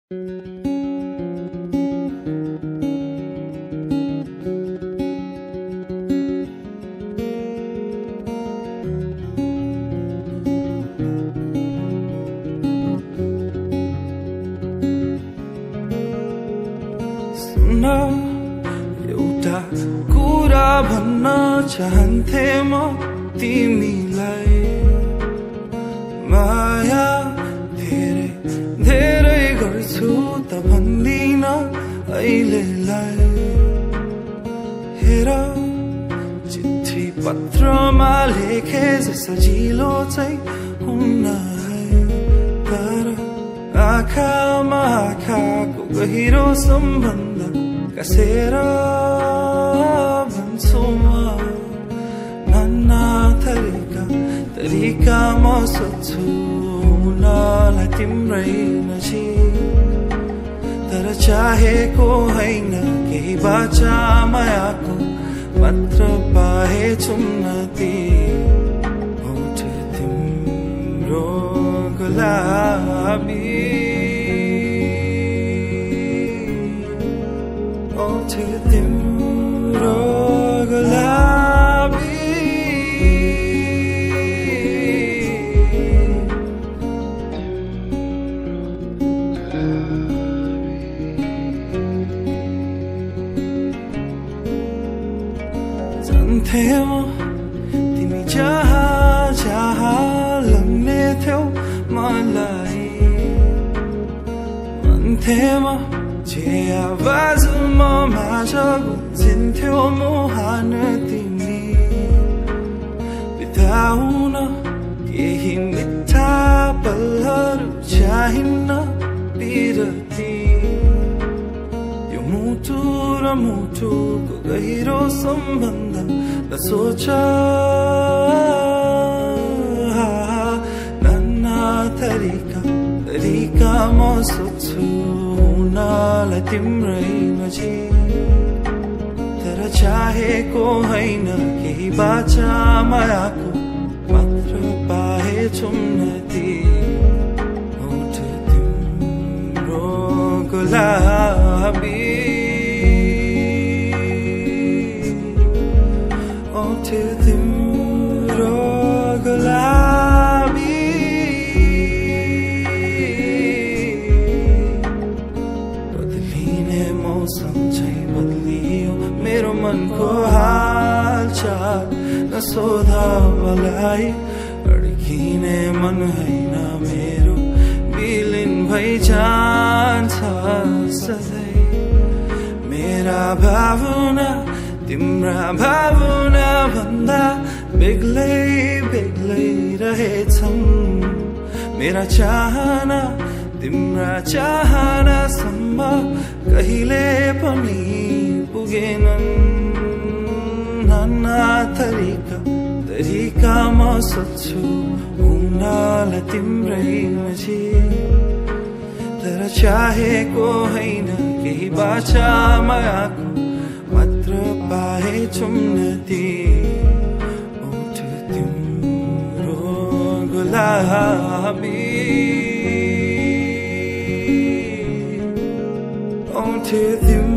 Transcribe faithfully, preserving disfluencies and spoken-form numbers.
एउटा कुरा भन्न चाहन्थे म तिमीलाई, माया धेरै धेरै गर्छु त भन्दिन अहिलेलाई। हेर चिठी पत्रमा लेखे सजिलो चाहिँ हुन्न है, तर आँखामा आँखाको गहिरो सम्बन्ध कसेर भन्छु म। नाना थरीका तरिका म सोध्छु हुनलाई तिम्रै नजिक, तर चाहेको होइन केही बाचा मायाको मात्र पाए चुम्नती। होठ तिम्रो गुलाबी, होठ तिम्रो गुलाबी, जान्थे म तिमी जहाँ जहाँ लम्ने थियौ मलाई, भन्थे म जे आवाज म माझ गुन्जिन्थ्यो मुहान तिमी। बिताउन केही मिठा पलहरू चाहिन्न बिरती, यो मुटु र मुटुको गहिरो सम्बन्ध नसोच। नाना तरिका तरिका म सोध्छु हुनलाई तिम्रै नजिक, तर चाहेको होइन केही बाचा मायाको मात्र पाए चुम्नती। होठ तिम्रो गुलाबी, होठ तिम्रो गुलाबी, बदलिने मौसम चाहिँ बदलियो मेरो मनको हालचाल। नसोध मलाई अड्किने मन होइन मेरो, विलिन भई जान्छ सधैँ मेरा भावना तिम्रा भावना भन्दा बेग्लै बेग्लै रहेछन्। मेरा चाहना तिम्रा चाहनासम्म कहिले पनि पुगेनन्। नाना तरिका तरिका म सोध्छु हुनलाई तिम्रै नजिक, तर चाहेको होइन केही बाचा मायाको मात्र पाए चुम्नती। होठ तिम्रो गुलाबी, होठ तिम्रो